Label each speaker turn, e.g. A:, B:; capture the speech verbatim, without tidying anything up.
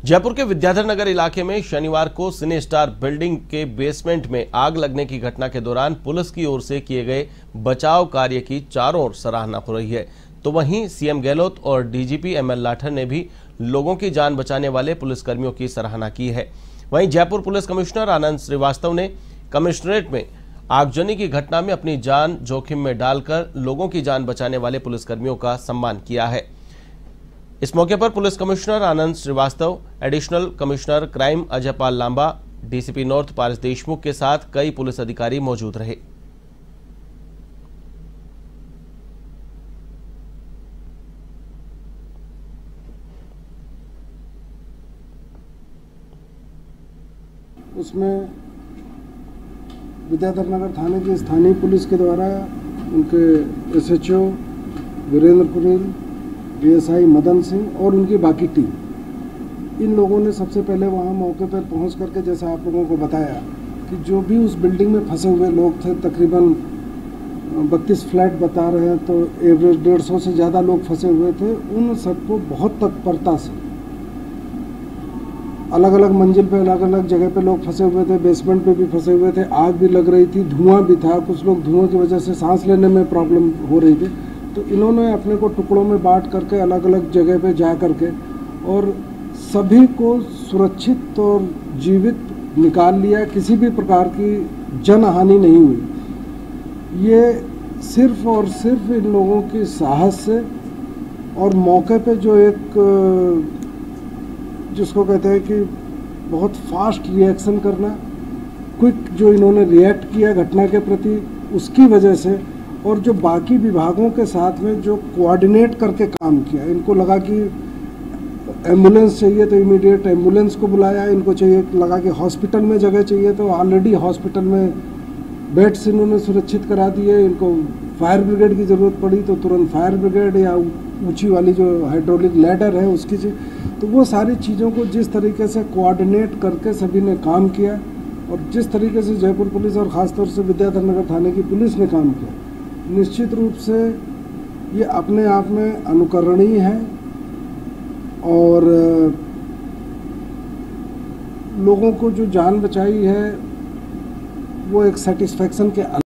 A: जयपुर के विद्याधर नगर इलाके में शनिवार को सिने स्टार बिल्डिंग के बेसमेंट में आग लगने की घटना के दौरान पुलिस की ओर से किए गए बचाव कार्य की चारों ओर सराहना हो रही है। तो वहीं सीएम गहलोत और डीजीपी एमएल लाठर ने भी लोगों की जान बचाने वाले पुलिसकर्मियों की सराहना की है। वहीं जयपुर पुलिस कमिश्नर आनंद श्रीवास्तव ने कमिश्नरेट में आगजनी की घटना में अपनी जान जोखिम में डालकर लोगों की जान बचाने वाले पुलिसकर्मियों का सम्मान किया है। इस मौके पर police commissioner Anand Shrivastava, additional commissioner crime Ajay Pal Lamba, DCP north Paras Deshmukh के साथ कई पुलिस अधिकारी मौजूद रहे।
B: उसमें विद्याधर नगर थाने की स्थानीय पुलिस के द्वारा उनके एसएचओ वीरेंद्र पुरील, डीएसआई मदन सिंह और उनकी बाकी टीम, इन लोगों ने सबसे पहले वहां मौके पर पहुंच करके जैसा आप लोगों को बताया कि जो भी उस बिल्डिंग में फंसे हुए लोग थे, तकरीबन बत्तीस फ्लैट बता रहे हैं, तो एवरेज डेढ़ सौ से ज़्यादा लोग फंसे हुए थे। उन सबको बहुत तत्परता से अलग अलग मंजिल पे, अलग अलग जगह पे लोग फंसे हुए थे, बेसमेंट पे भी फंसे हुए थे, आग भी लग रही थी, धुआं भी था, कुछ लोग धुआं की वजह से सांस लेने में प्रॉब्लम हो रही थी। तो इन्होंने अपने को टुकड़ों में बांट करके अलग अलग जगह पे जा करके और सभी को सुरक्षित और जीवित निकाल लिया। किसी भी प्रकार की जनहानि नहीं हुई। ये सिर्फ और सिर्फ इन लोगों की साहस से और मौके पे जो एक जिसको कहते हैं कि बहुत फास्ट रिएक्शन करना, क्विक जो इन्होंने रिएक्ट किया घटना के प्रति, उसकी वजह से, और जो बाकी विभागों के साथ में जो कोऑर्डिनेट करके काम किया। इनको लगा कि एम्बुलेंस चाहिए तो इमीडिएट एम्बुलेंस को बुलाया, इनको चाहिए लगा कि हॉस्पिटल में जगह चाहिए तो ऑलरेडी हॉस्पिटल में बेड्स इन्होंने सुरक्षित करा दिए। इनको फायर ब्रिगेड की ज़रूरत पड़ी तो तुरंत फायर ब्रिगेड या ऊंची वाली जो हाइड्रोलिक लैडर है उसकी चाहिए। तो वो सारी चीज़ों को जिस तरीके से कोऑर्डिनेट करके सभी ने काम किया और जिस तरीके से जयपुर पुलिस और ख़ासतौर से विद्याधर नगर थाने की पुलिस ने काम किया, निश्चित रूप से ये अपने आप में अनुकरणीय है और लोगों को जो जान बचाई है वो एक सेटिस्फैक्शन के